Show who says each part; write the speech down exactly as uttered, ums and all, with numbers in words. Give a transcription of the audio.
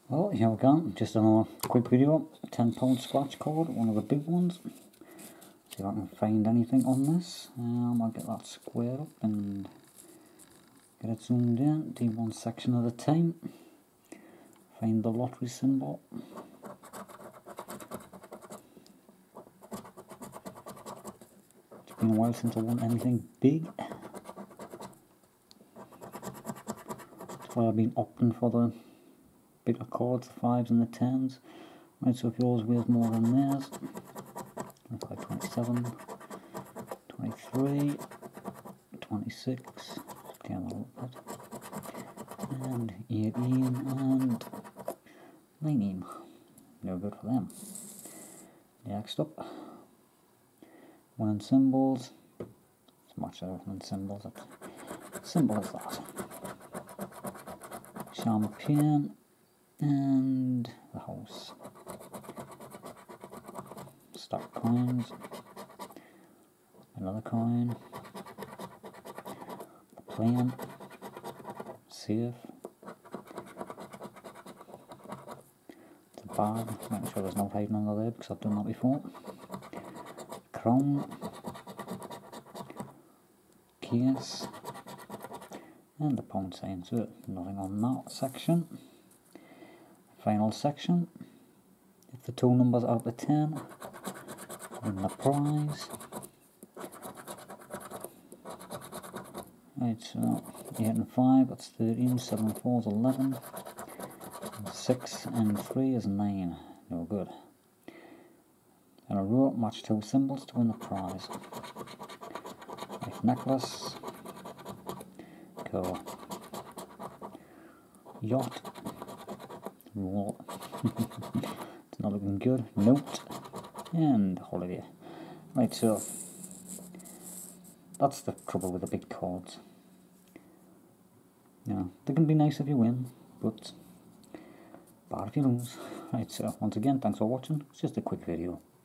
Speaker 1: Well, here we go, just another quick video, ten pound scratch card, one of the big ones. See if I can find anything on this. Um, I'll get that squared up and get it zoomed in, do one section at a time. Find the lottery symbol. It's been a while since I won anything big. That's why I've been opting for the bigger cards, the fives and the tens. Right, so if yours weighs more than theirs, like twenty-seven, twenty-three, twenty-six, okay, a little bit, and eighteen, and nineteen. No good for them. Next up, winning symbols. It's much better than symbols. What symbol is that? Champagne and the house. Stack coins. Another coin. The plane. Safe. The bag. Making sure there's no hiding under there because I've done that before. Crown. Case. And the pound sign. So nothing on that section. Final section. If the two numbers are up to ten, win the prize. Right, so eight and five, that's thirteen, seven and four is eleven, and six and three is nine. No good. In a row, match two symbols to win the prize. Right, necklace. Go. Yacht. Roll. It's not looking good. Note. And holiday. Right, so that's the trouble with the big cards. You know, they can be nice if you win, but bad if you lose. Right, so once again, thanks for watching. It's just a quick video.